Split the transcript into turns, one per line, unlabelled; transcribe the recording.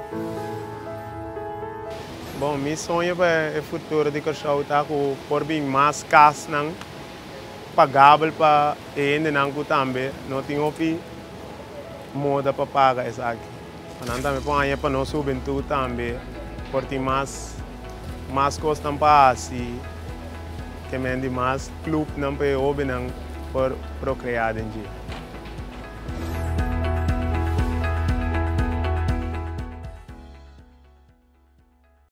Bom, meu sonho é o futuro de cachorro tá com por bem mais cas não pagável para ainda não também não tem opi moda para pagar isso aqui. Mas também põe para nós subir tudo também porque mais costam para assim que mende mais clube não para ouvir não por procriar em dia.